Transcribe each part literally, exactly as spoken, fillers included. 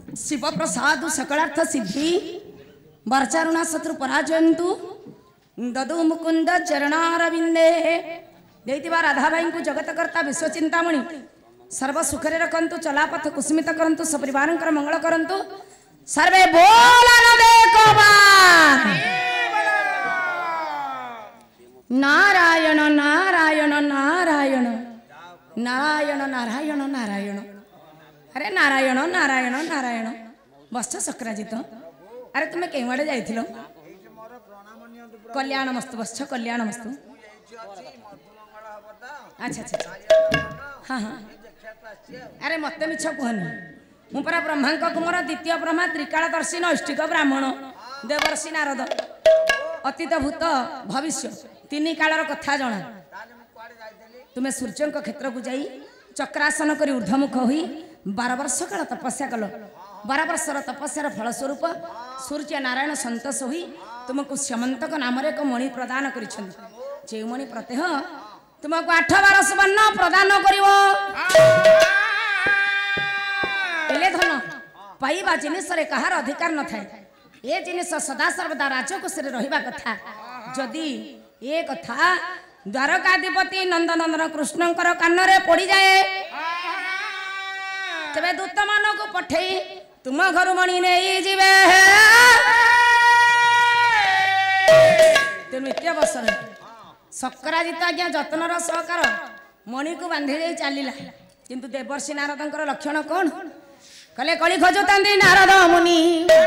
शिव प्रसाद सकलार्थ सिद्धि वर्चारुणा शत्रु पराजयंतु ददु मुकुंद चरणारविंदे देइतिबा राधा भाई को जगतकर्ता विश्वचिंतामणि सर्व सुखरे रखंतु चलापथ कुस्मित करंतु सपरिवार मंगल करंतु सर्वे बोलानंदे कोबार नारायण नारायण नारायण नारायण नारायण नारायण अरे नारायण नारायण नारायण बस सक्राजित अरे तुम्हें कई आड़े जाइथिलो कल्याण मस्तु बस कल्याण मस्तु अच्छा अच्छा हाँ हाँ अरे मत मिछ कहनी मुझे ब्रह्मा कुमार द्वितीय ब्रह्मा त्रिकालदर्शी नैष्टिक ब्राह्मण देवर्षि नारद अतीत भूत भविष्य तीन कालर कथा जना तुम्हें सूर्य क्षेत्र को जाई चक्रासन कर ऊर्धमुख हुई बार वर्ष काल तपस्या कल बार वर्षर तपस्यार फलस्वरूप सूर्य नारायण सतोष हुई तुमको श्यमंतक नाम एक मणि प्रदान कर मणि प्रत्यह तुमको आठ बार सुवर्ण प्रदान कर धन पाइबा जिनिस कहार अधिकार न थाए ये जिनिस सदा सर्वदा राजकोष रहिबा कथा जदि ये कथा द्वारकाधिपति नंदनंदन कृष्णंकर कानरे पड़ जाए तेरे दूत मान को पठे तुम घर मणि नहीं जीवे तेणु एत वर्ष सक्राजित आज्ञा जत्नर सहकार मणि को बांधि दे चलला किंतु देवर्षि नारद लक्षण कौन कले कली खोजुता नारद मुनि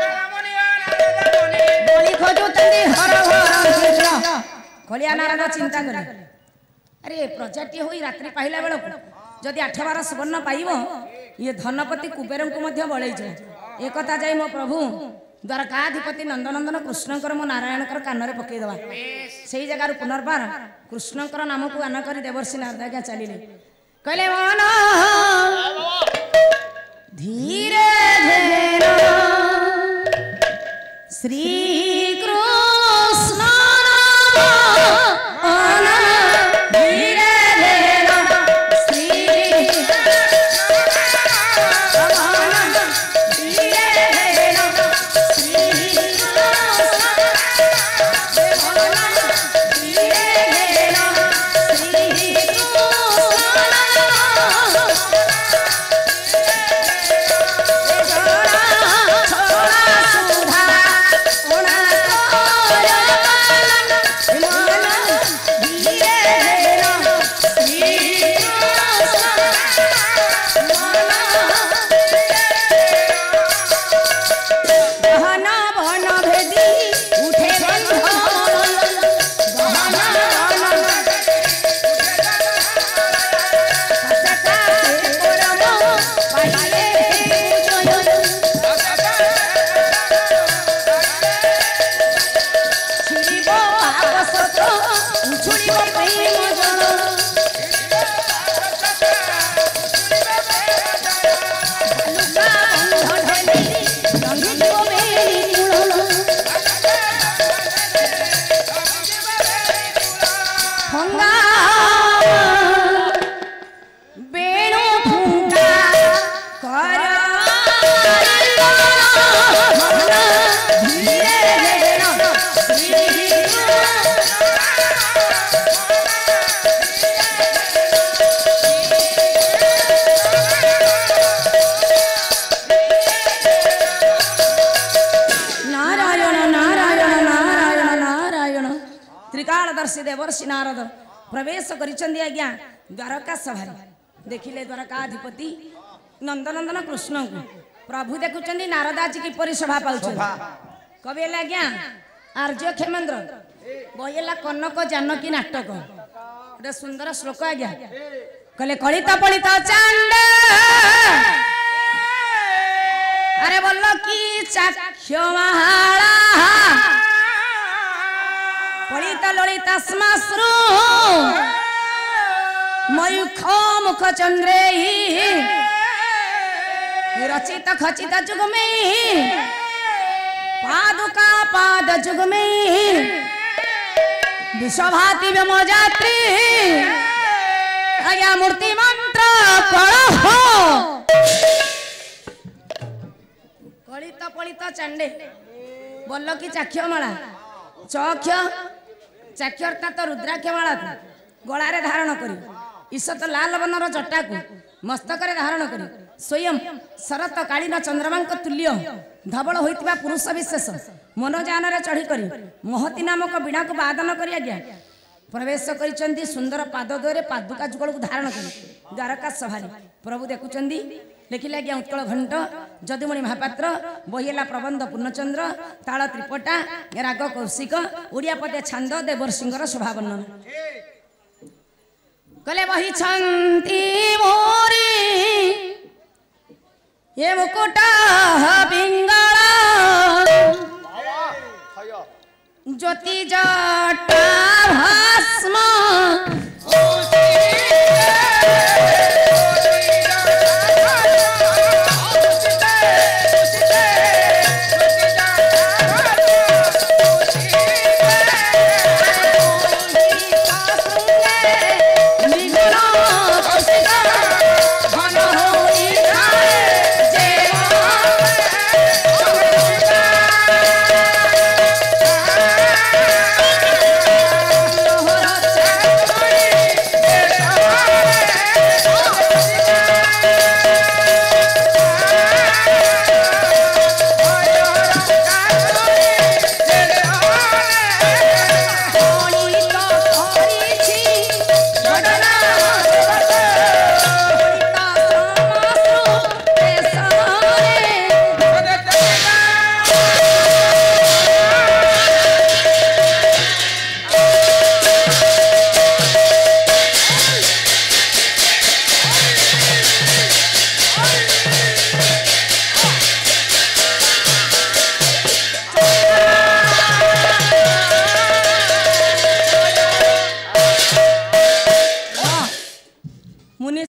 कली खोजुता हर कलिया नारद चिंता करे अरे प्रजाटी हो रात्रि पाइला बेल जदि आठ बार सुवर्ण पाइब ये धनपति कुबेर को बड़े एक जाई मो प्रभु द्वारकाधिपति नंदनंदन कृष्णकर मो नारायणकर कानरे पकईदवा से जगार पुनर्बार कृष्णकर नाम को गान कर देवर्षि नारद आज्ञा चलिले कहले मन धीरे धीरे श्री कृष्ण देवर्षि नारद प्रवेश करिचंदी आज्ञा द्वारका सभा देखिले द्वारकाधिपति नंदनंदन कृष्ण को प्रभु देखुचंदी नारद आज किपरि सभा पाउछन कबेला आज्ञा आर्य क्षेमेंद्र बयला कनक जानकी नाटक गोटे सुंदर श्लोक आज्ञा कहले कलित पलित चांद अरे बोल की चाक्ष्य महाळा पलित ललित स्मश्रु मयूख मुख चंद्रे रचित खचित जुगमे पादुका पाद जुगमे विश्वभाति व्यमोजात्री आज्ञा मूर्ति मंत्र कलह ललित पलित चांडे बोल की चाक्षमाला चक्ष चाक्ष अर्थात रुद्राक्षमाला गलारे धारण करी ईशत लाल बनर जटा को मस्तक धारण करी स्वयं शरत कालीन चंद्रमा तुल्य धवल होइतिबा पुरुष विशेष मनोजान चढ़ी करी महती नामक वीणा को वादन करी आज्ञा प्रवेश करिसेंती सुंदर पाद द्वारे पादुका जुगल को धारण करी द्वारका सभारे प्रभु देखुचंदी लिखिले आज्ञा उत्कल घंट जदुमणि महापात्र बहिला प्रबंध पूर्णचंद्र ताल त्रिपटा राग कौशिक ओडिया पदे छांद देवर्षिंगर शोभा वर्णन कले बही छंती मोरी ये मुकुट पिंगला ज्योति जटा भस्म